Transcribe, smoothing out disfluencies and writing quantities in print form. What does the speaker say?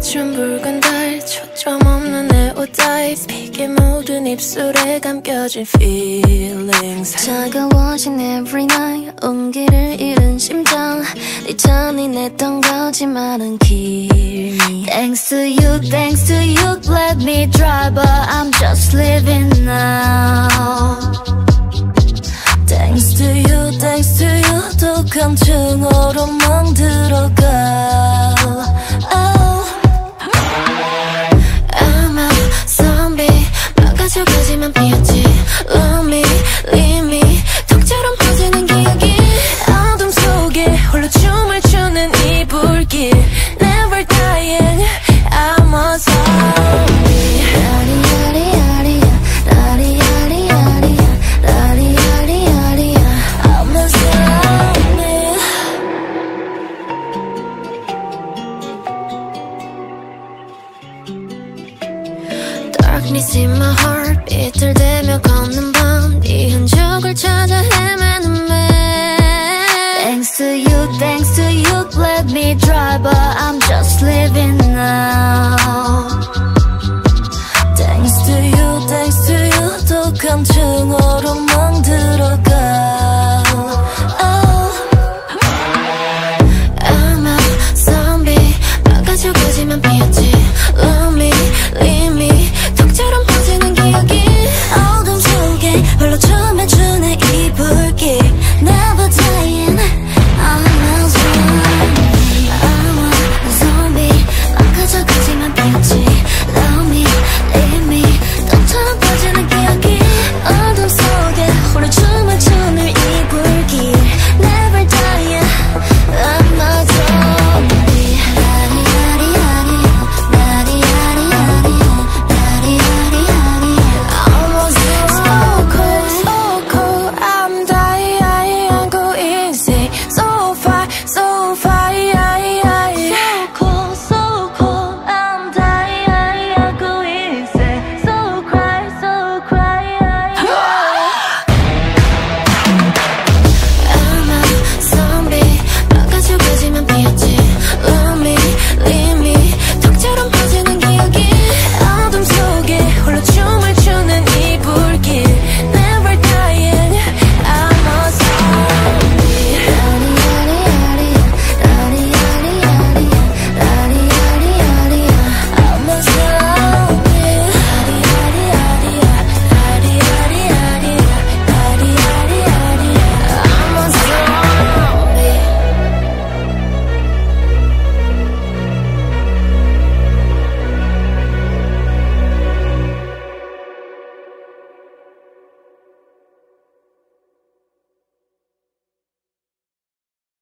맞춘 붉은 달 초점 없는 내 옷 타입 피게 묻은 입술에 감겨진 feelings 차가워진 every night 온기를 잃은 심장 네 잔인했던 거짓말은 kill me Thanks to you, thanks to you let me drive but I'm just living now Thanks to you, thanks to you 독한 층으로 멍들어가 I'm a zombie 망가져가지만 피었지 Love me, leave me 독처럼 퍼지는 기억이 어둠 속에 홀로 춤을 추는 이 불길 Never dying, I'm a zombie 라리라리라리야 라리라리라리야 라리라리라리야 I'm a zombie Darkness in my heart 비틀대며 걷는 밤 네 흔적을 찾아 헤매는 매 Thanks to you, thanks to you let me drive but I'm just living now Thanks to you, thanks to you 독한 층으로